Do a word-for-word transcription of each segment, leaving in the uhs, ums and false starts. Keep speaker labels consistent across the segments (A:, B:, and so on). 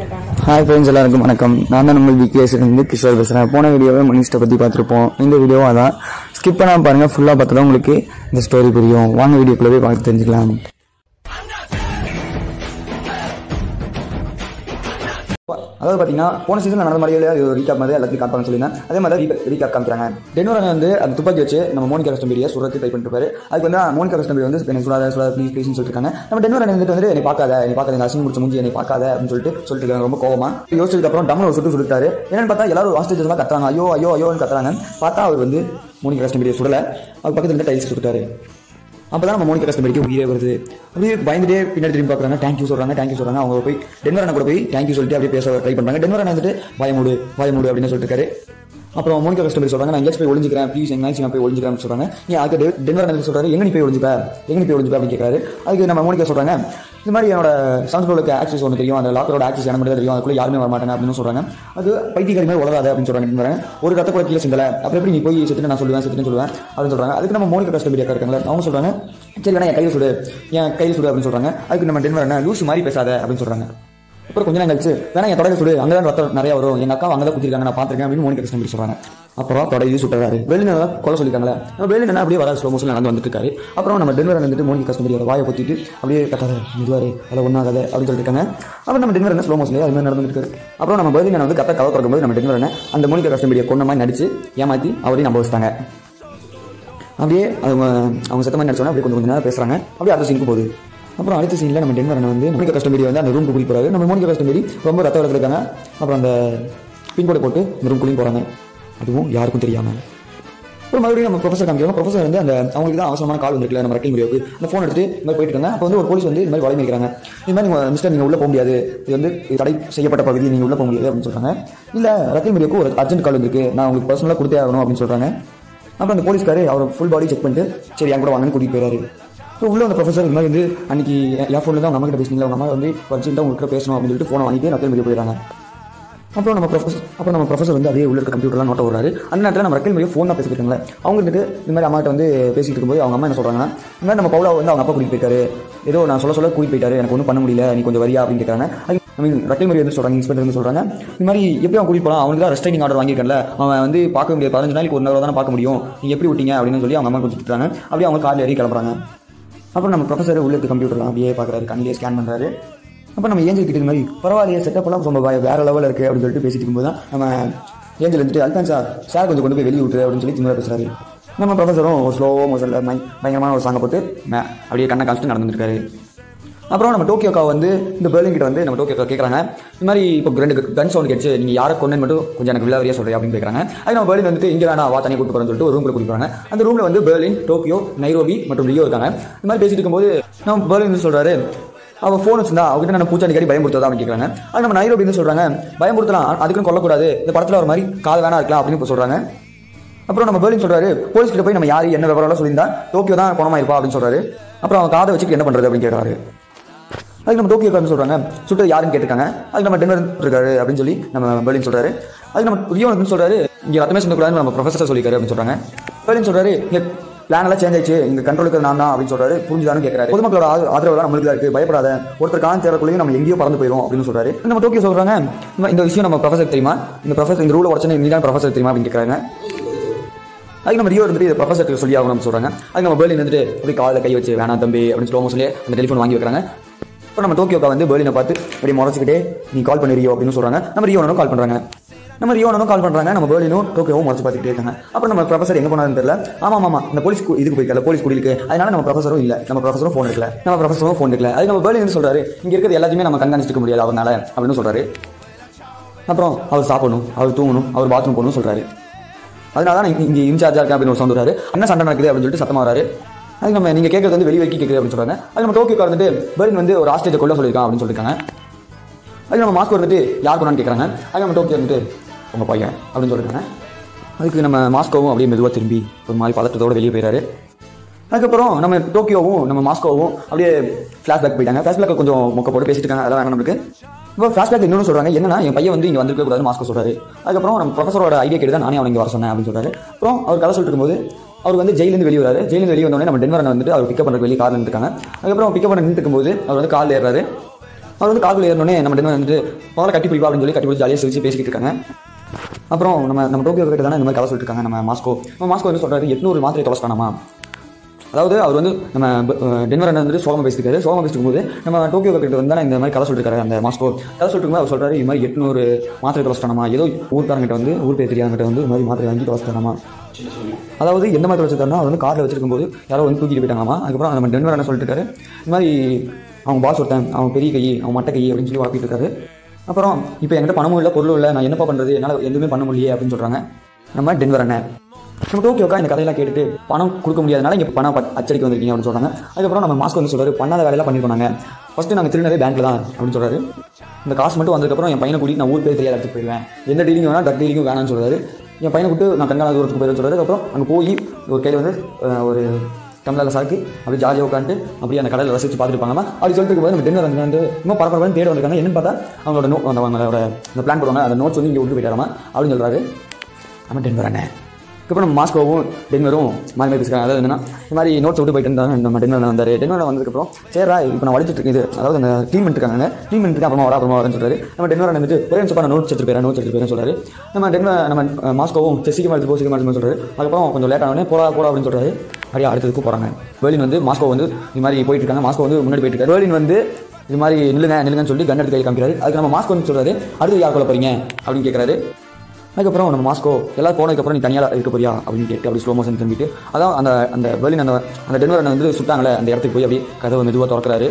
A: Hi friends, எல்லாருக்கும் வணக்கம். நான் தான் நம்ம விகேஸ்லேருந்து கிஷோர் பேசுகிறேன். போன வீடியோவை மனிஷ்டை பற்றி பார்த்துருப்போம். இந்த வீடியோவும் அதான். ஸ்கிப் பண்ணாமல் பாருங்கள், ஃபுல்லாக பார்த்தா தான் உங்களுக்கு இந்த ஸ்டோரி புரியும். வாங்க வீடியோக்குள்ளே போய் பார்த்து தெரிஞ்சுக்கலாம். அதாவது பார்த்தீங்கன்னா போன சீசன் நடந்த மாதிரியே ஒரு ரீகாப் மாதிரி எல்லாத்தையும் காப்பாங்க சொல்லியிருந்தேன். அதே மாதிரி ரீகாப் காமிக்கிறாங்க. டென்வர் வந்து அந்த துப்பாக்கி வச்சு நம்ம மோனிகா கஸ்டம்பரியை சுடுறதுக்கு ட்ரை பண்ணிருப்பாரு. அதுக்கு வந்து மோனிகா கஸ்டம்பரி வந்து எனக்கு சுடாத சுடாத ப்ளீஸ் ப்ளீஸ்னு சொல்லிருக்காங்க. நம்ம டென்வர் வந்துட்டு வந்து என்னை பார்க்காத என்னை பார்க்காத அசிங்க முடிச்ச முடிஞ்சு என்னை பார்க்காத அப்படின்னு சொல்லிட்டு சொல்லிட்டு இருக்காங்க. ரொம்ப கோவமா யோசிச்சதுக்கு அப்புறம் டம்ளர் ஒரு சுட்டு சுட்டாரு. என்னன்னு பார்த்தா எல்லாரும் ஹாஸ்டேஜ் எல்லாம் கத்துறாங்க, ஐயோ ஐயோ ஐயோன்னு கத்துறாங்க. பார்த்தா அவர் வந்து மோனிகா கஸ்டம்பரியை சுடல, அவர் பக்கத்துல இருந்து டைல்ஸ் சுட்டாரு. அப்பதான் நம்ம மோனிகா கஸ்டமரிக்கு உயிரே வருது. அப்படியே பயந்துட்டே பின்னாடி திரும்பி பார்க்குறாங்க, தேங்க்யூ சொல்றாங்க தேங்க்யூ சொல்றாங்க. அவங்க போய் டென்வர் அண்ணா கூட போய் தேங்க்யூ சொல்லிட்டு அப்படியே பேச ட்ரை பண்றாங்க. டென்வர் அண்ணா வந்துட்டு பயமுடு பயமுடு அப்படின்னு சொல்லிட்டு இருக்காரு. அப்புறம் மோனிகா கஸ்டமரி சொல்றாங்க, நான் எங்கேயாச்சும் போய் ஒளிஞ்சிக்கிறேன் ப்ளீஸ், எங்கேயாச்சும் நான் போய் ஒளிஞ்சிக்கிறேன்னு சொல்றாங்க. நீ அதுக்கு டென்வர் அண்ணா சொல்றாரு, எங்க நீ போய் ஒளிஞ்சிப்ப எங்க நீ போய் ஒளிஞ்சிப்ப அப்படின்னு கேட்கறாரு. அதுக்கு நம்ம மோனிகா சொல்றாங்க, இந்த மாதிரி என்னோட சவுண்ட் ஆக்சஸ் ஒன்று தெரியும், அந்த லாக்கரோட ஆக்சஸ் என்ன மட்டும் தெரியும், அதுக்குள்ள யாருமே வர மாட்டாங்க அப்படின்னு சொல்றாங்க. அது பைத்தியக்காரி மாதிரி உலகாது அப்படின்னு சொல்றாங்க. ஒரு ரத்த கூட கீழே சிந்தல, அப்புறம் எப்படி நீ போய் செத்துட்டு நான் சொல்லுவேன் செத்துன்னு சொல்லுவேன் அப்படின்னு சொல்றாங்க. அதுக்கு நம்ம மோனிகா கஸ்டமரி அக்கா இருக்காங்க, அவங்க சொல்றாங்க, சரி வேணா என் கையில் சுடு என் கையில் சுடு அப்படின்னு சொல்றாங்க. அதுக்கு நம்ம டென்வர் என்ன லூஸ் மாதிரி பேசாத அப்படின்னு சொல்றாங்க. அப்புறம் கொஞ்ச நேரம் கழிச்சு வேணா என் தொடை சுடு, அங்கே தான் ரத்தம் நிறைய வரும், எங்க அக்கா அங்கே தான் குத்திருக்காங்க நான் பார்த்துருக்கேன் அப்படின்னு மோனிகா கஸ்டமரி சொல்றாங்க. அப்புறம் தொடை சுட்டுறாரு. வெளியில கொலை சொல்லிருக்காங்களே, நம்ம வெளியில அப்படியே வர ஸ்லோ மோஷன்ல நடந்து வந்துட்டு இருக்காரு. அப்புறம் நம்ம டென்வர் வந்துட்டு மோனிகா கஸ்டமரியோட வாயை பொத்திட்டு அப்படியே கத்தாத இதுவாரு அதில் ஒன்றாகாத அப்படின்னு சொல்லிட்டு இருக்காங்க. அப்புறம் நம்ம டென்வர் ஸ்லோ மோஷன்ல அது மாதிரி நடந்துருக்காரு. அப்புறம் நம்ம பெர்லின் வந்து கத்த கதை திறக்கும்போது நம்ம டென்வர் அந்த மோனிகா கஸ்டமரியை கொண்ட மாதிரி நடிச்சு ஏமாத்தி அவரையும் நம்ப வச்சுட்டாங்க. அப்படியே அவங்க அவங்க சத்தமாக நடிச்சோன்னா அப்படியே கொஞ்சம் கொஞ்சம் நேரம் பேசுறாங்க. அப்படியே அடுத்த சீனுக்கு போகுது. அப்புறம் அடுத்த சீனில் நம்ம டென்வர் வந்து மோனிகா கஸ்டமரி வந்து அந்த ரூமுக்கு கூட்டிட்டு போறாரு. நம்ம மோனிகா கஸ்டமரி ரொம்ப ரத்த வெள்ளத்தில் இருக்காங்க. அப்புறம் அந்த பின்கோடை போட்டு இந்த ரூம் குளியும் போறாங்க, அதுவும் யாருக்கும் தெரியாம. அப்புறம் மறுபடியும் நம்ம ப்ரொஃபஸர் காமிக்கிறோம். ப்ரொஃபஸர் வந்து அந்த அவங்களுக்கு தான் அவசரமான கால் வந்திருக்கல நம்ம ரக்கில் முடியாது, அந்த ஃபோன் எடுத்து இந்த மாதிரி போயிட்டு இருக்காங்க. அப்போ வந்து ஒரு போலீஸ் வந்து இந்த மாதிரி வலை நிற்கிறாங்க. இந்த மாதிரி நீங்கள் மிஸ்டர் நீங்கள் உள்ள போக முடியாது, இது வந்து தடை செய்யப்பட்ட பகுதி, நீங்கள் உள்ள போக முடியாது அப்படின்னு சொல்றாங்க. இல்லை ரக்கில் முடியாவுக்கு ஒரு அர்ஜென்ட் கால் வந்திருக்கு, நான் உங்களுக்கு பர்சனலாக கொடுத்தே ஆகணும் அப்படின்னு சொல்றாங்க. அப்புறம் அந்த போலீஸ்காரு அவர் ஃபுல் பாடி செக் பண்ணிட்டு சரி என் கூட வாங்கன்னு கூட்டிட்டு போயிறாரு. ஸோ உள்ள அந்த ப்ரொஃபஸர் இந்த மாதிரி வந்து அன்னைக்கு என் ஃபோனில் தான் அவங்க அம்மா கிட்ட பேசினீங்களா, அவங்க அம்மா வந்து அர்ஜென்ட்டாக உங்களுக்கு பேசணும் அப்படின்னு சொல்லிட்டு ஃபோனை வாங்கிட்டு ரக்கில் முடிய போயிடறாங்க. அப்புறம் நம்ம ப்ரொஃபஸர் அப்புறம் நம்ம ப்ரொஃபஸர் வந்து அதே உள்ள இருக்க கம்ப்யூட்டர்லாம் நோட்ட வர்றாரு. அந்த நேரத்தில் நம்ம ரக்கில் முடியும் ஃபோன் தான் பேசிக்கிட்டாங்களே, அவங்க வந்துட்டு இந்த மாதிரி அம்மாட்ட வந்து பேசிட்டு இருக்கும்போது அவங்க அம்மா என்ன சொல்றாங்கன்னா, இந்த மாதிரி நம்ம பவுலா வந்து அவங்க அப்பா கூட்டிட்டு போயிட்டாரு, ஏதோ நான் சொல்ல சொல்ல கூட்டிட்டு போயிட்டாரு, எனக்கு ஒன்றும் பண்ண முடியல, நீ கொஞ்சம் வரியா அப்படின்னு கேட்கறாங்க. ஐ மீன் ரக்கில் முறை வந்து சொல்றாங்க, இன்ஸ்பெக்டர் வந்து சொல்றாங்க, இந்த மாதிரி எப்படி அவன் கூட்டிட்டு போகலாம், அவனுக்கு தான் ரெஸ்ட்ரைனிங் ஆர்டர் வாங்கியிருக்கல, அவன் வந்து பார்க்க முடியாது, பதினஞ்சு நாளைக்கு ஒரு நேரம் தானே பார்க்க முடியும், நீங்க எப்படி விட்டீங்க அப்படின்னு சொல்லி அவங்க அம்மா கொஞ்சம் திட்டுறாங்க. அப்படியே அவங்க கார்ல ஏறி கிளம்புறாங்க. அப்புறம் நம்ம ப்ரொஃபஸர் உள்ள இருக்க கம்ப்யூட்டர்லாம் அப்படியே பார்க்குறாரு, கண்ணிலே ஸ்கேன் பண்ணுறாரு. அப்போ நம்ம ஏஞ்சல் கிட்ட மாதிரி பரவாயில்லையே செட்டப்லாம் ரொம்ப வேற லெவலில் இருக்குது அப்படின்னு சொல்லிட்டு பேசிட்டு இருக்கும்போது தான் நம்ம ஏஞ்சல் வந்துட்டு அதுதான் சார் சார் கொஞ்சம் கொண்டு போய் வெளியே விட்டுரு அப்படின்னு சொல்லி திமுறை பேசுறாரு. நம்ம ப்ரொஃபஸரும் ஒரு ஸ்லோ மோஷனில் மை பயங்கரமான ஒரு சாங்கை போட்டு அப்படியே கண்ணை காமிச்சிட்டு நடந்துருக்காரு. அப்புறம் நம்ம டோக்கியோக்கா வந்து இந்த பெர்லின் கிட்ட வந்து நம்ம டோக்கியோக்கா கேட்குறாங்க, இந்த மாதிரி இப்போ ரெண்டு கன் சவுண்ட் கேட்ச்சு, நீங்கள் யாரை கொண்டு மட்டும் கொஞ்சம் எனக்கு விழாவரியா சொல்கிறேன் அப்படின்னு கேட்குறாங்க. அது நம்ம பெர்லின் வந்துட்டு இங்கே வேணா வா தனியாக கூட்டு போகிறேன்னு சொல்லிட்டு ஒரு ரூமில் கூட்டிட்டு போகிறாங்க. அந்த ரூமில் வந்து பெர்லின், டோக்கியோ, நைரோபி மற்றும் ரியோ இருக்காங்க. இந்த மாதிரி பேசிட்டு இருக்கும்போது நம்ம பெர்லின் வந்து சொல்கிறாரு, அவள் ஃபோன் வச்சிருந்தா அவகிட்ட நான் பூச்சாண்டி கடி பயன்படுத்ததா அப்படின்னு கேட்குறாங்க. அது நம்ம நைரோபி வந்து சொல்கிறாங்க, பயன்படுத்தலாம் அதுக்குன்னு கொல்லக்கூடாது, இந்த படத்தில் ஒரு மாதிரி காது வேணா இருக்கலாம் அப்படின்னு இப்போ சொல்கிறாங்க. அப்புறம் நம்ம பெர்லின் சொல்கிறாரு, போலீஸ் கிட்ட போய் நம்ம யார் என்ன விவரம் சொல்லியிருந்தா டோக்கியோ தான் பணமாக இருப்பா அப்படின்னு சொல்கிறாரு. அப்புறம் அவன் காதை வச்சுட்டு என்ன பண்ணுறது அப்படின்னு கேட்குறாரு. அதுக்கு நம்ம டோக்கியோ வந்து சொல்கிறாங்க, சுட்டு யாருன்னு கேட்டிருக்காங்க. அதுக்கு நம்ம டென்வர் இருக்காரு அப்படின்னு சொல்லி நம்ம பெர்லின் சொல்கிறாரு. அதுக்கு நம்ம ரியோ வந்து சொல்கிறாரு, இங்கே ரத்தமே சொல்லக்கூடாதுன்னு நம்ம ப்ரொஃபஸர் சொல்லியிருக்காரு அப்படின்னு சொல்கிறாங்க. பெர்லின் சொல்கிறாரு, இங்கே பிளான் எல்லாம் சேஞ்ச் ஆயிடுச்சு, இங்கே கண்ட்ரோலுக்கு நான் தான் அப்படின்னு சொல்கிறாரு. புரிஞ்சுதான்னு கேட்குறாரு. பொதுமக்களோட ஆதரவு தான் நம்மளுக்கு தான் இருக்குது, பயப்படாத, ஒருத்தர் காலம் தேவைக்குள்ளேயும் நம்ம எங்கேயோ பறந்து போயிடும் அப்படின்னு சொல்கிறாரு. நம்ம டோக்கியோ சொல்கிறாங்க, இந்த விஷயம் நம்ம ப்ரொஃபஸர் தெரியுமா, இந்த ப்ரொஃபஸர் இந்த ரூலை உடச்சனே நீ தான் ப்ரொஃபஸர் தெரியுமா அப்படின்னு கேட்குறாங்க. அதுக்கு நம்ம ரியோ வந்துட்டு ப்ரொஃபஸருக்கு சொல்லி ஆகணும்னு சொல்கிறாங்க. அதுக்கு நம்ம பெர்லின் வந்துட்டு அப்படி காலில் கை வச்சு வேணாம் தம்பி அப்படின்னு ஸ்லோ மோஷன்லேயே அந்த டெலிஃபோன் வாங்கி வைக்கிறாங்க. அப்புறம் நம்ம டோக்கியோக்கா வந்து பெர்லினை பார்த்து அப்படியே முறைச்சிக்கிட்டே நீ கால் பண்ணி ரியோ அப்படின்னு சொல்கிறாங்க. நம்ம ரியோனும் கால் பண்ணுறாங்க நம்ம ரியோனும் கால் பண்ணுறாங்க நம்ம பெர்லினும் டோக்கியோவும் முறைச்சு பார்த்துக்கிட்டே இருக்காங்க. அப்புறம் நம்ம ப்ரொஃபஸர் எங்கே போனாலும் தெரியல. ஆமாம் ஆமாம் இந்த போலீஸ் இதுக்கு போயிருக்கல, போலீஸ் குடியிருக்கு, அதனால நம்ம ப்ரொஃபஸரும் இல்லை, நம்ம ப்ரொஃபஸரும் ஃபோன் எடுக்கல, நம்ம ப்ரொஃபஸரும் ஃபோன் எடுக்கல. அது நம்ம பெர்லின் சொல்கிறாரு, இங்கே இருக்கிறது எல்லாத்தையுமே நம்ம கண்காணிச்சிக்க முடியாது அவனால அப்படின்னு சொல்கிறாரு. அப்புறம் அவர் சாப்பிடணும், அவர் தூங்கணும், அவர் பாத்ரூம் போகணும்னு சொல்கிறாரு. அதனால தான் இங்கே இன்சார்ஜாக இருக்கேன் அப்படின்னு ஒரு சவுண்ட் வராரு. என்ன சண்டை நடக்குது அப்படின்னு சொல்லிட்டு சத்தமாக வராரு. அது நம்ம நீங்கள் கேட்கறது வந்து வெளி வரைக்கும் கேட்குது அப்படின்னு சொல்கிறாங்க. அது நம்ம டோக்கியோ வந்துட்டு பெர்லின் வந்து ஒரு ஹாஸ்டேஜை கொள்ள சொல்லியிருக்கான் அப்படின்னு சொல்லியிருக்காங்க. அது நம்ம மாஸ்கோ வந்துட்டு யார் கொண்டான்னு கேட்குறாங்க. அது நம்ம டோக்கியோ வந்துட்டு உங்கள் பையன் அப்படின்னு சொல்லியிருக்காங்க. அதுக்கு நம்ம மாஸ்கோவும் அப்படியே மெதுவாக திரும்பி ஒரு மாதிரி பதட்டத்தோடு வெளியே போயிறாரு. அதுக்கப்புறம் நம்ம டோக்கியோவும் நம்ம மாஸ்கோவும் அப்படியே ஃப்ளாஷ்பேக் போயிட்டாங்க. ஃப்ளாஷ்பேக் கொஞ்சம் மொக்க போட்டு பேசிட்டு இருக்காங்க, அதெல்லாம் வேணும் நம்மளுக்கு. இப்போ ஃப்ளாஷ்பேக் இன்னொன்று சொல்கிறாங்க, என்னன்னா என் பையன் வந்து இங்கே வந்திருக்க கூடாது மாஸ்கோ சொல்கிறாரு. அதுக்கப்புறம் நம்ம ப்ரொஃபஸரோட ஐடியா கேட்டு தான் நானே அவனை இங்கே வர சொன்னேன் அப்படின்னு சொல்கிறாரு. அப்புறம் அவர் கதை சொல்லிட்டு இருக்கும்போது அவர் வந்து ஜெயிலிருந்து வெளியே வராரு. ஜெயிலிருந்து வெளியே வந்தோடனே நம்ம டென்வர் வந்துட்டு அவர் பிக்கப் பண்ணுற வெளியே காரில் இருக்காங்க. அதுக்கப்புறம் பிக்கப் பண்ண நின்று இருக்கும்போது அவர் வந்து காலில் ஏறாரு. அவர் வந்து காரில் ஏறினோடனே நம்ம டென்வர் வந்து பவரை கட்டி பிடிப்பா அப்படின்னு சொல்லி கட்டி பிடிச்சி ஜாலியாக சிரிச்சு பேசிக்கிட்டு இருக்காங்க. அப்புறம் நம்ம நம்ம டோக்கியோ கிட்ட தானே இந்த மாதிரி கதை சொல்லிட்டு இருக்காங்க நம்ம மாஸ்கோ. நம்ம மாஸ்கோ வந்து சொல்கிறாரு எட்நூறு மாத்திரை தொலைச்சிட்டானாமா. அதாவது அவர் வந்து நம்ம டென்வர் அண்ணன் வந்துட்டு சோகமாக பேசியிருக்காரு. சோகமாக பேசிட்டு போது நம்ம டோக்கியோ கிட்ட வந்து இந்த மாதிரி கதை சொல்லிருக்காரு அந்த மாஸ்கோ. கதை சொல்லிட்டு அவர் சொல்கிறாரு இது மாதிரி எட்நூறு மாத்திரை தொலைச்சிட்டானாமா. ஏதோ ஊர்க்காரங்கிட்ட வந்து ஊர் பேர் தெரியாதவங்கிட்ட வந்து இது மாதிரி மாத்திரை வாங்கி தொலைச்சிட்டானாமா. அதாவது எந்த மாதிரி வச்சுருக்காருன்னா அவர் வந்து காரில் வச்சிருக்கும் போது யாரோ வந்து தூக்கிட்டு போயிட்டாங்களாமா. அதுக்கப்புறம் நம்ம டென்வர் அண்ணன் சொல்லிட்டு இருக்காரு இந்த மாதிரி அவன் பாஸ் ஒருத்தன், அவன் பெரிய கை, அவன் மட்டை கை அப்படின்னு சொல்லி வளர்த்திட்டு இருக்காரு. அப்புறம் இப்போ என்கிட்ட பணமும் இல்லை பொருளும் இல்லை, நான் என்னப்பா பண்ணுறது, என்னால் எதுவுமே பண்ண முடியலையே அப்படின்னு சொல்கிறாங்க நம்ம டென்வர் அண்ணன். நம்ம டோக்கியோக்கா இந்த கதையெல்லாம் கேட்டுட்டு பணம் கொடுக்க முடியாதனால இங்கே பணம் அச்சடிக்க வந்திருக்கீங்க அப்படின்னு சொல்கிறாங்க. அதுக்கப்புறம் நம்ம மாஸ்கோ வந்து சொல்கிறாரு பண்ணாத வேலையெல்லாம் பண்ணிருக்கோம், ஃபஸ்ட்டு நாங்கள் திருநதே பேங்க்கில் தான் அப்படின்னு சொல்கிறாரு. இந்த காசு மட்டும் வந்ததுக்கப்புறம் என் பையனை கூட்டிட்டு நான் ஊர் பேர் தெரியாத இடத்துக்கு போயிடுவேன், எந்த டீலிங் வேணால் டக் டீலிங்கும் வேணான்னு சொல்கிறாரு. என் பையனை கூட்டு நான் கண்காணாத தூரத்துக்கு போயிடுன்னு சொல்கிறாரு. அப்புறம் அங்கே போய் ஒரு கையில் வந்து ஒரு டம்ளரில் சாக்கு அப்படி ஜாலியாக உட்காந்து அப்படியே அந்த கடையில் ரசிச்சு பார்த்துருப்பாங்க. அப்படி சொல்லிட்டு இருக்கும்போது நம்ம டென்னர் வந்து இன்னும் பரபரப்பாக தேட வந்திருக்காங்க. என்னன்னு பார்த்தா அவங்களோட நோ அவங்களோட இந்த பிளான் போடுவாங்க, அந்த நோட்ஸ் வந்து இங்கே விட்டு போயிட்டாராமா அப்படின்னு சொல்கிறாரு நம்ம டென்வர் அண்ணன். அதுக்கப்புறம் நம்ம மாஸ்கோவும் டென்வரும் மாறி மாதிரி பேசுகிறாங்க. அதாவது என்னன்னா இந்த மாதிரி நோட்ஸ் விட்டு போயிட்டு இருந்தாங்க. நம்ம டென்வர் வந்தார். டென்வர் வந்ததுக்கப்புறம் சரிடா இப்போ நான் வலிச்சுட்டு இது அதாவது அந்த க்ளீன் பண்ணிருக்காங்க க்ளீன் பண்ணிட்டு அப்புறமா வர அப்புறமா வரேன்னு சொல்கிறாரு. நம்ம டென்வர் வந்துட்டு ஒரே நிமிஷம் நான் நோட்ஸ் எடுத்து போயிடறேன் நோட்ஸ் எடுத்து போயிடறேன்னு சொல்கிறாரு. நம்ம டென்வர் நம்ம மாஸ்கோவும் சீக்கிரமாக எடுத்து போ சீக்கிரமாக எடுத்து சொல்கிறாரு. அதுக்கப்புறம் கொஞ்சம் லேட் ஆனே போடா போடா அப்படின்னு சொல்கிறாரு. அப்படியே அடுத்ததுக்கு போகிறாங்க. பெர்லின் வந்து மாஸ்கோ வந்து இது மாதிரி போயிட்டு இருக்காங்க. மாஸ்கோ வந்து முன்னாடி போயிட்டு இருக்காரு. பெர்லின் வந்து இது மாதிரி நில்லுங்க நில்லுங்கன்னு சொல்லி கன் எடுத்து கை காமிக்கிறாரு. அதுக்கு நம்ம மாஸ்கோ வந்து சொல்கிறாரு அடுத்து யார் கொள்ள போறீங்க அப்படின்னு கேட்குறாரு. அதுக்கப்புறம் நம்ம மாஸ்கோ எல்லாம் போனதுக்கப்புறம் நீ தனியாக இருக்க போறியா அப்படின்னு கேட்டு அப்படி ஸ்லோ மோஷன் திரும்பிட்டு அதான் அந்த அந்த பெர்லின் அந்த அந்த டென்வர் அண்ணன் வந்து சுட்டாங்களே அந்த இடத்துக்கு போய் அப்படியே கதவை மெதுவாக திறக்கிறாரு.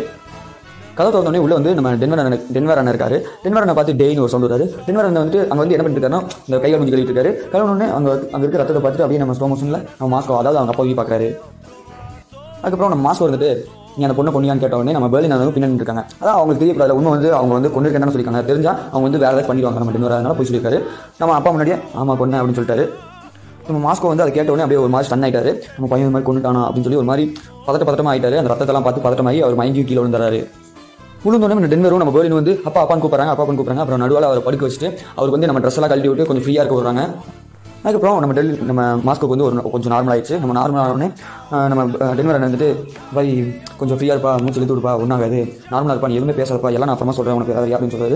A: கதை திறந்தோடனே உள்ள வந்து நம்ம டென்வர் அண்ணன் டென்வர் அண்ணன் இருக்காரு. டென்வர் அண்ணன் பார்த்து டேன்னு ஒரு சவுண்ட் வராரு. டென்வர் அண்ணன் வந்து அங்கே வந்து என்ன பண்ணிட்டு இருக்காருன்னா இந்த கையை முடிஞ்சு கழிட்டு இருக்காரு. கழுவுனே அங்கே அங்கே இருக்க ரத்தத்தை பார்த்துட்டு அப்படியே நம்ம ஸ்லோ மோஷனில் நம்ம மாஸ்கோ அதாவது அவங்க அப்பா போய் பார்க்குறாரு. அதுக்கப்புறம் நம்ம மாஸ்கோ வந்துட்டு நீ அந்த பொண்ணை பொண்ணியான்னு கேட்டவொடனே நம்ம பெர்லின் வந்து பின்னாடி இருக்காங்க. அதான் அவங்களுக்கு தெரியக்கூடாது உண்மை வந்து அவங்க வந்து கொண்டு இருக்கேன்னு சொல்லியிருக்காங்க. தெரிஞ்சா அவங்க வந்து வேறு ஏதாவது பண்ணிடுவாங்க நம்ம டென்வர் அதனால போய் சொல்லியிருக்காரு. நம்ம அப்பா முன்னாடியே ஆமாம் பொண்ணு அப்படின்னு சொல்லிட்டாரு. நம்ம மாஸ்கோ வந்து அதை கேட்டவுடனே அப்படியே ஒரு மாதிரி ஸ்டன் ஆகிட்டாரு. நம்ம பையன் இந்த மாதிரி கொண்டுட்டானா அப்படின்னு சொல்லி ஒரு மாதிரி பதட்ட பதட்டமாக ஆகிட்டாரு. அந்த ரத்தத்தெல்லாம் பார்த்து பதட்டமாகி அவர் மயங்கி கீழே விழுந்தாரு. விழுந்தோடனே நம்ம டென்வரும் நம்ம பெர்லின் வந்து அப்பா அப்பான்னு கூப்பிட்றாங்க அப்பா அப்பான்னு கூப்பிட்றாங்க. அப்புறம் நடுவில் அவர் படுக்க வச்சுட்டு அவருக்கு வந்து நம்ம ட்ரெஸ் எல்லாம் கழட்டி விட்டு கொஞ்சம் ஃப்ரீயாக இருக்க விடுறாங்க. அதுக்கப்புறம் நம்ம டெல்லி நம்ம மாஸ்கோக்கு வந்து ஒரு கொஞ்சம் நார்மல் ஆயிடுச்சு. நம்ம நார்மல் ஆனோடனே நம்ம டென்வர் அண்ணன் வந்துட்டு பாய் கொஞ்சம் ஃப்ரீயாக இருப்பா மூச்சு இழுத்து விடுப்பா ஒன்றாகாது நார்மலாக இருப்பா எதுவுமே பேசலப்பா எல்லாம் நான் அப்புறமா சொல்கிறேன் உனக்கு வேறு அப்படின்னு சொல்கிறாரு.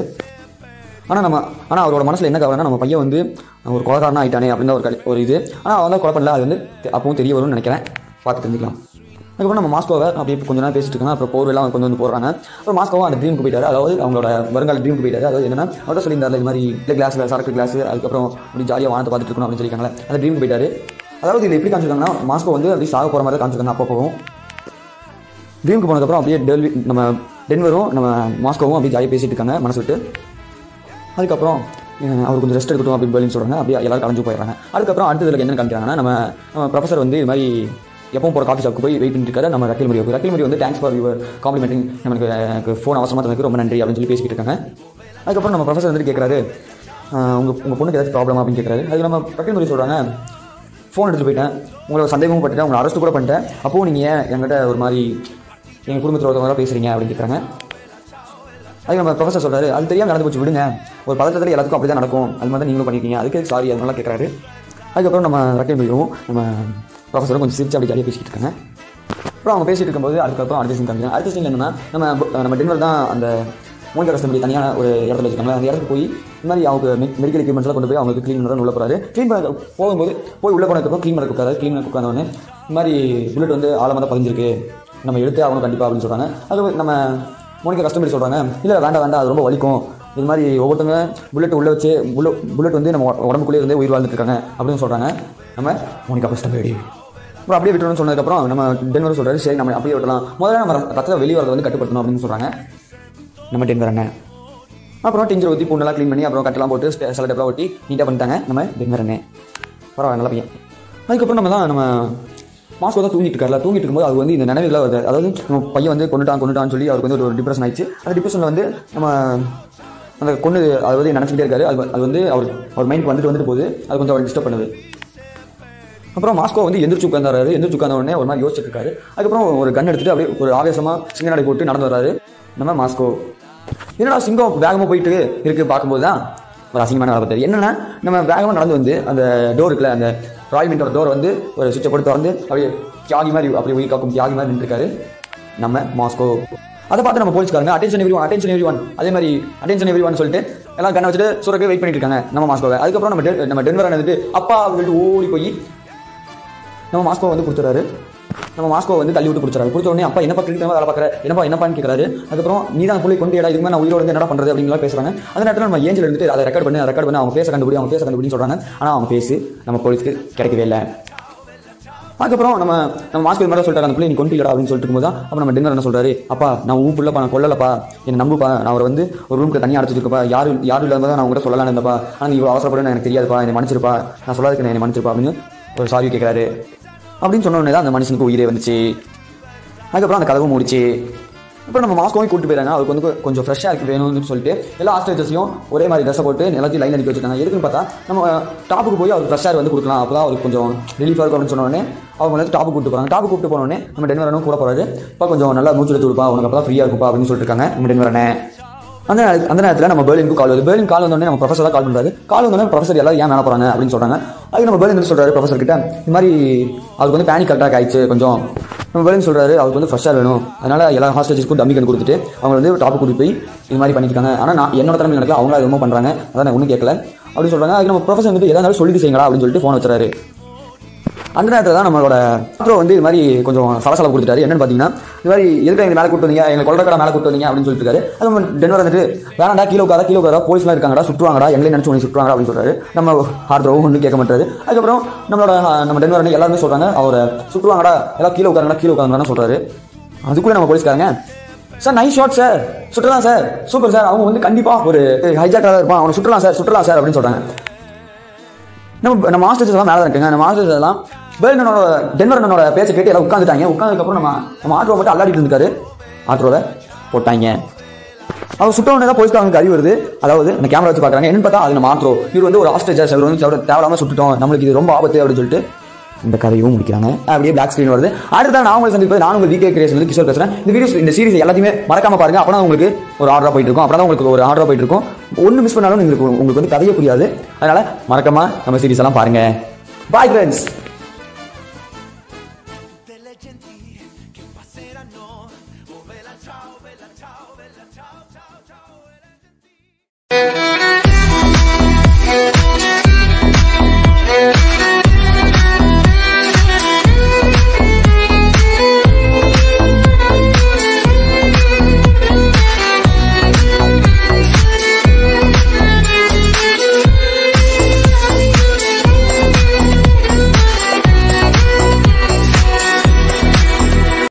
A: ஆனால் நம்ம ஆனால் அவரோட மனசில் என்ன கவலைன்னா நம்ம பையன் வந்து ஒரு கொலைகாரனா ஆகிட்டானே அப்படின்னு ஒரு ஒரு இது. ஆனால் அவன் தான் கொலை பண்ணல அது வந்து அப்பவும் தெரிய வரும்னு நினைக்கிறேன். பார்த்து தெரிஞ்சுக்கலாம். அதுக்கப்புறம் நம்ம மாஸ்கோவை அப்படியே கொஞ்ச நேரம் பேசிட்டு இருக்காங்க. அப்புறம் போர்வெல்லாம் கொண்டு வந்து போடுறாங்க. அப்புறம் மாஸ்கோவும் அந்த ட்ரீமுக்கு போயிட்டாரு. அதாவது அவங்களோட வருங்கால ட்ரீமுக்கு போயிட்டாரு. அதாவது என்னன்னா அவர்கிட்ட சொல்லியிருந்தாரு இது மாதிரி இல்லை கிளாஸில் சரக்கு கிளாஸ் அதுக்கப்புறம் அப்படி ஜாலியாக வானத்தை பார்த்துட்டு இருக்கணும் அப்படின்னு சொல்லியிருக்காங்களே அந்த ட்ரீமுக்கு போயிட்டாரு. அதாவது இதில் எப்படி காமிச்சிருக்காங்கன்னா மாஸ்கோ வந்து அப்படி சாக போகிற மாதிரி காமிச்சிருக்காங்க. அப்போ போகும் ட்ரீமுக்கு போனதுக்கப்புறம் அப்படியே டெல்வி நம்ம டென்வரும் நம்ம மாஸ்கோவும் அப்படியே ஜாலியாக பேசிட்டு இருக்காங்க மனசு விட்டு. அதுக்கப்புறம் அவர் கொஞ்சம் ரெஸ்ட் எடுக்கட்டும் அப்படின்னு பெர்லின் சொல்கிறாங்க. அப்படியே எல்லாரும் கலைஞ்சு போயிடுறாங்க. அதுக்கப்புறம் அடுத்ததுல என்ன காமிக்கிறாங்கன்னா நம்ம நம்ம ப்ரொஃபஸர் வந்து இது மாதிரி எப்பவும் போகிற காஃபி ஷாப்புக்கு போய் வெயிட் பண்ணிருக்காரு. நம்ம ரக்கில் முடி ரக்கில் முடி வந்து தேங்க்ஸ் ஃபார் யுவர் காம்ப்ளிமெண்டிங் நமக்கு எனக்கு ஃபோன் அவசரமாக தந்ததுக்கு ரொம்ப நன்றி அப்படின்னு சொல்லி பேசிட்டு இருக்காங்க. அதுக்கப்புறம் நம்ம ப்ரொஃபஸர் வந்து கேட்குறாரு உங்கள் உங்கள் பொண்ணுக்கு ஏதாச்சும் ப்ராப்ளம் அப்படின்னு கேட்குறாரு. அதுக்கு நம்ம ரக்கில் முடி சொல்கிறாங்க ஃபோன் எடுத்துகிட்டு போயிட்டேன் உங்களை சந்தேகமும் பட்டுட்டேன் உங்களை அரெஸ்ட் கூட பண்ணிட்டேன் அப்போது நீங்கள் ஏன் என்கிட்ட ஒரு மாதிரி எங்கள் குடும்பத்தில் ஒருத்தவங்க பேசுகிறீங்க அப்படின்னு கேட்குறாங்க. அதுக்கு நம்ம ப்ரொஃபஸர் சொல்கிறாரு அது தெரியாமல் நடந்து போச்சு விடுங்க ஒரு பதட்டத்தில் எல்லாத்துக்கும் அப்படி தான் நடக்கும் அது மாதிரி தான் நீங்களும் பண்ணியிருக்கீங்க அதுக்கு சாரி அதனால கேட்குறாரு. அதுக்கப்புறம் நம்ம ரக்கில் முடியும் நம்ம ப்ரொஃபஸரும் கொஞ்சம் சிரிச்சு அப்படி ஜாலியாக பேசிட்டு இருக்காங்க. அப்புறம் அவங்க பேசிட்டு இருக்கும்போது அதுக்கப்புறம் அடுத்த சீன் காமிக்கிறாங்க. அடுத்த சீன் என்னன்னா நம்ம நம்ம டென்வர் தான் அந்த மூணு கஸ்டமரி தனியாக ஒரு இடத்துல வச்சுக்காங்க. அந்த இடத்துக்கு போய் இந்த மாதிரி அவங்க மெடிக்கல் எக்யூப்மெண்ட்ஸ்லாம் கொண்டு போய் அவங்களுக்கு க்ளீன் பண்ணுறது உள்ள போகிறாரு. க்ளீன் பண்ண போகும்போது போய் உள்ள போனதுக்கப்புறம் க்ளீன் பண்ண கூடாது. க்ளீன் பண்ண உட்காந்தவொடனே இந்த மாதிரி புல்லட் வந்து ஆழமாக தான் பதிஞ்சிருக்கு நம்ம எடுத்து ஆகணும் கண்டிப்பாக அப்படின்னு சொல்கிறாங்க. அது நம்ம மூணு கஸ்டமரி சொல்கிறாங்க இல்லை வேண்டாம் வேண்டாம் அது ரொம்ப வலிக்கும் இது மாதிரி ஒவ்வொருத்தவங்க புல்லட் உள்ளே வச்சு புல்லட் புல்லட் வந்து நம்ம உடம்புக்குள்ளே இருந்தே உயிர் வாழ்ந்துட்டு இருக்காங்க அப்படின்னு சொல்கிறாங்க நம்ம மோனிகா கஸ்டமரி. அப்புறம் அப்படியே விட்டுறோம்னு சொன்னதுக்கப்புறம் நம்ம டென்வர் சொல்கிறாரு சரி நம்ம அப்படியே விட்டலாம் முதல்ல நம்ம ரத்தத்தை வெளியே வரதை வந்து கட்டுப்படுத்தணும் அப்படின்னு சொல்கிறாங்க நம்ம டென்வர் அண்ணன். அப்புறம் டிஞ்சர் ஊற்றி பூண்டெல்லாம் க்ளீன் பண்ணி அப்புறம் கட்டெல்லாம் போட்டு சில டெப்லாம் ஒட்டி நீட்டாக பண்ணிட்டாங்க நம்ம டென்வர் அண்ணன். பரவாயில்ல நல்ல பையன். அதுக்கப்புறம் நம்ம தான் நம்ம மாஸ்கோ தான் தூங்கிட்டு இருக்காருல தூங்கிட்டு இருக்கும்போது அது வந்து இந்த நினைவுகளாக வருது. அதாவது நம்ம பையன் வந்து கொண்டுட்டான் கொண்டுட்டான்னு சொல்லி அவருக்கு வந்து ஒரு டிப்ரெஷன் ஆயிடுச்சு. அந்த டிப்ரெஷனில் வந்து நம்ம அந்த கொண்டு அது வந்து நினச்சிக்கிட்டே இருக்காரு. அது அது வந்து அவர் அவர் மைண்டுக்கு வந்துட்டு வந்துட்டு போகுது. அது கொஞ்சம் அவர் டிஸ்டர்ப் பண்ணுது. அப்புறம் மாஸ்கோ வந்து எந்திரிச்சு உட்காந்தாரு. எந்திரிச்சு உட்காந்த உடனே ஒரு மாதிரி யோசிச்சுட்டு இருக்காரு. அதுக்கப்புறம் ஒரு கன் எடுத்துட்டு அப்படியே ஒரு ஆவேசமாக சிங்க நடை போட்டு நடந்து வர்றாரு நம்ம மாஸ்கோ. என்னடா சிங்கம் வேகமாக போயிட்டு இருக்கு பார்க்கும்போது தான் ஒரு அசிங்கமான வேலை பார்த்தாரு. என்னன்னா நம்ம வேகமாக நடந்து வந்து அந்த டோர் இருக்குல்ல அந்த ராயல் மின்டோட டோர் வந்து ஒரு சுவிட்சை போட்டு திறந்து அப்படியே தியாகி மாதிரி அப்படியே உயிர் காக்கும் தியாகி மாதிரி நின்றுருக்காரு நம்ம மாஸ்கோ. அதை பார்த்து நம்ம போலீஸ்காரங்க attention everyone attention everyone அதே மாதிரி அட்டென்ஷன் எவ்ரி ஒன் சொல்லிட்டு எல்லாம் கண்ணை வச்சுட்டு சுரக்கு வெயிட் பண்ணிட்டு இருக்காங்க நம்ம மாஸ்கோவை. அதுக்கப்புறம் நம்ம நம்ம டென்வர் வந்துட்டு அப்பா சொல்லிட்டு ஓடி போய் நம்ம மாஸ்கோ வந்து கொடுத்துறாரு. நம்ம மாஸ்கோ வந்து தள்ளி விட்டு கொடுத்துறாரு. கொடுத்த உடனே அப்பா என்னப்பா கிட்ட வேலை பார்க்குற என்னப்பா என்னப்பான்னு கேட்கறாரு. அதுக்கப்புறம் நீ தான் போய் கொண்டு இதுக்கு நான் உயிரோடு வந்து என்ன பண்ணுறது அப்படிங்களா பேசுறாங்க. அந்த நேரத்தில் நம்ம ஏஞ்சல் எடுத்து அதை ரெக்கார்ட் பண்ணி ரெக்கார்ட் பண்ணி அவங்க பேச கண்டுபிடி அவங்க பேச கண்டுபிடின்னு சொல்றாங்க. ஆனால் அவங்க பேசி நம்ம போலீஸ்க்கு கிடைக்கவே இல்லை. அதுக்கப்புறம் நம்ம நம்ம மாஸ்கோ மாதிரி சொல்லிட்டாரு அந்த பிள்ளை நீ கொண்டு இல்லடா அப்படின்னு சொல்லிட்டு இருக்கும்போது தான் அப்போ நம்ம டென்வர் என்ன சொல்றாரு, அப்பா நான் ஊ புள்ளப்பா நான் கொல்லப்பா என்னை நம்புப்பா நான் அவர் வந்து ஒரு ரூமுக்கு தனியாக அடைச்சிருக்கப்பா யாரு யாரும் இல்லாமல் நான் உங்கள்கிட்ட சொல்லலான்னு இருந்தப்பா ஆனால் நீ இவ்வளோ அவசரப்படும் எனக்கு தெரியாதுப்பா என்னை மன்னிச்சிருப்பா நான் சொல்லாதுக்கு என்னை மன்னிச்சிருப்பா அப்படின்னு ஒரு சாரி கேட்குறாரு. அப்படின்னு சொன்ன உடனே தான் அந்த மனுஷனுக்கு உயிரே வந்துச்சு. அதுக்கப்புறம் அந்த கதவும் முடிச்சு. அப்புறம் நம்ம மாஸ்கோவையும் கூட்டு போயிறாங்க. அவருக்கு வந்து கொஞ்சம் ஃப்ரெஷ்ஷாக இருக்கு வேணும்னு சொல்லிட்டு எல்லா ஹாஸ்டேஜஸையும் ஒரே மாதிரி ட்ரெஸ்ஸை போட்டு எல்லாத்தையும் லைன் அடிக்க வச்சுருக்காங்க. எதுக்குன்னு பார்த்தா நம்ம டாப்புக்கு போய் அவருக்கு ஃப்ரெஷ்ஷாக வந்து கொடுக்கலாம் அப்போ தான் அவருக்கு கொஞ்சம் ரிலீஃபாக இருக்கும் அப்படின்னு சொன்னோடனே அவங்க வந்து டாப்பு கூப்பிட்டு போகிறாங்க. டாப்பு கூப்பிட்டு போனோடனே நம்ம டென்வரனும் கூட போகிறாரு. இப்போ கொஞ்சம் நல்லா மூச்சு எடுத்து கொடுப்பா உனக்கு அப்போ தான் ஃப்ரீயாக இருக்குப்பா அப்படின்னு சொல்லிட்டு இருக்காங்க நம்ம டென்வரனே. அந்த அந்த நேரத்தில் நம்ம பெர்லினுக்கு கால் வருது. பெர்லின் கால் வந்தோடனே நம்ம ப்ரொஃபஸர் தான் கால் பண்ணுறாரு. கால் வந்தோடனே ப்ரொஃபஸர் எல்லாரும் ஏன் மேலே போகிறாங்க அப்படின்னு சொல்கிறாங்க. அதுக்கு நம்ம பெர்லின் சொல்கிறாரு ப்ரொஃபஸர் கிட்ட இந்த மாதிரி அவருக்கு வந்து பேனிக் அட்டாக் ஆயிடுச்சு கொஞ்சம். நம்ம பெர்லின் சொல்கிறாரு அவருக்கு வந்து ஃப்ரெஷ்ஷாக வேணும் அதனால் எல்லா ஹாஸ்டேஜஸ்க்கும் டம்மி கன் கொடுத்துட்டு அவங்க வந்து டாப்பு கூட்டி போய் இது மாதிரி பண்ணியிருக்காங்க. ஆனால் நான் என்னோட திறமை நடக்கல அவங்க அது ரொம்ப பண்ணுறாங்க அதான் நான் ஒன்றும் கேட்கல அப்படின்னு சொல்கிறாங்க. அதுக்கு நம்ம ப்ரொஃபஸர் வந்து எதாவது சொல்லிட்டு செய்யுங்களா அப்படின்னு சொல்லிட்டு ஃபோன் வச்சுறாரு. அந்த நேரத்தில் தான் நம்மளோட மாஸ்ட்ரோ வந்து இது மாதிரி கொஞ்சம் சலசலை கொடுத்துட்டாரு. என்னன்னு பார்த்தீங்கன்னா இது மாதிரி எதுக்கு எங்கள் மேலே கூட்டு வந்தீங்க எங்களை கொள்றக்கடா மேலே கூட்டு வந்தீங்க அப்படின்னு சொல்லிட்டு இருக்காரு. அது நம்ம டென்வர் வந்துட்டு வேணாண்டா கீழே உட்காரா கீழே உட்காரா போலீஸ்லாம் இருக்காங்கடா சுற்றுவாங்கடா எங்களை நினச்சி ஒன்று சுற்றுவாங்க அப்படின்னு சொல்றாரு. நம்ம ஹார்ட்ரோவும் ஒன்றும் கேட்க மாட்டாரு. அதுக்கப்புறம் நம்மளோட நம்ம டென்வர் எல்லாருமே சொல்கிறாங்க அவரை சுற்றுவாங்கடா எல்லாம் கீழே உட்காரங்கடா கீழே உட்காரங்கன்னு சொல்கிறாரு. அதுக்குள்ளே நம்ம போலீஸ்காரங்க சார் நைஸ் ஷாட் சார் சுற்றலாம் சார் சூப்பர் சார் அவங்க வந்து கண்டிப்பாக ஒரு ஹைஜாக்காக இருப்பான் அவனை சுற்றலாம் சார் சுற்றலாம் சார் அப்படின்னு சொல்கிறாங்க. நம்ம நம்ம மாஸ்டர்ஸ் எல்லாம் மேலே தான் இருக்குங்க. நம்ம மாஸ்டர்ஸ் எல்லாம் பெர்லினோட டென்வரனோட பேச்சை கேட்டு எல்லாம் உட்காந்துட்டாங்க. உட்காந்துக்கப்புறம் நம்ம நம்ம ஆட்ரோ மட்டும் அல்லாடிட்டு இருக்காரு. ஆட்ரோவை போட்டாங்க. அவர் சுட்டவனே தான் போலீஸ்காரங்களுக்கு அறிவு வருது. அதாவது அந்த கேமரா வச்சு பார்க்குறாங்க. என்னன்னு பார்த்தா அது நம்ம ஆட்ரோ இவர் வந்து ஒரு ஹாஸ்டேஜர் இவர் வந்து தேவையில்லாமல் சுட்டுட்டோம் நம்மளுக்கு இது ரொம்ப ஆபத்து அப்படின்னு சொல்லிட்டு இந்த கதையும் முடிக்கிறாங்க. அப்படியே பிளாக் ஸ்கிரீன் வருது. அடுத்த நான் உங்களுக்கு சந்திப்பது நான் உங்கள் விகே கிரியேஷன் வந்து கிஷோர் பேசுகிறேன். இந்த வீடியோஸ் இந்த சீரிஸ் எல்லாத்தையுமே மறக்காம பாருங்க. அப்போ தான் உங்களுக்கு ஒரு ஆர்டராக போயிட்டு இருக்கும். அப்போ தான் உங்களுக்கு ஒரு ஆர்டராக போயிட்டு இருக்கும். ஒன்று மிஸ் பண்ணாலும் உங்களுக்கு உங்களுக்கு வந்து கதையே புரியாது. அதனால மறக்காம நம்ம சீரிஸ் எல்லாம் பாருங்க. Bye friends.